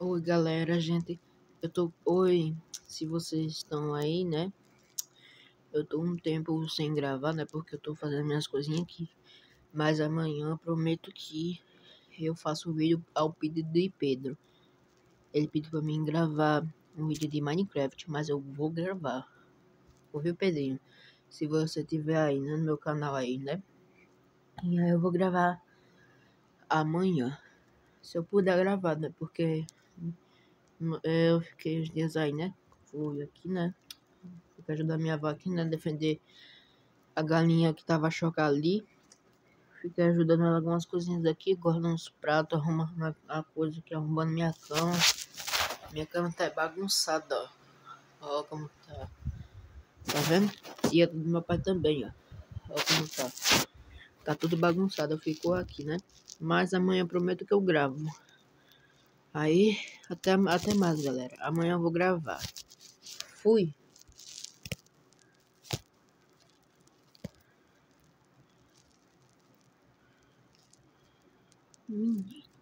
Oi, galera, gente. Oi, se vocês estão aí, né? Eu tô um tempo sem gravar, né? Porque eu tô fazendo minhas coisinhas aqui. Mas amanhã eu prometo que eu faço um vídeo ao pedido de Pedro. Ele pediu pra mim gravar um vídeo de Minecraft, mas eu vou gravar. Ouviu, Pedrinho? Se você tiver aí, né, no meu canal aí, né? E aí eu vou gravar amanhã. Se eu puder gravar, né? Porque eu fiquei uns dias aí, né? Fui aqui, né? Fui ajudar minha avó aqui, né? Defender a galinha que tava chocada ali. Fiquei ajudando ela algumas coisinhas aqui, guardando os pratos, arrumando a coisa aqui, arrumando minha cama. Minha cama tá bagunçada, ó. Ó como tá. Tá vendo? E a do meu pai também, ó. Ó como tá. Tá tudo bagunçado, ficou aqui, né? Mas amanhã prometo que eu gravo. Aí, até mais, galera. Amanhã eu vou gravar. Fui. Menino.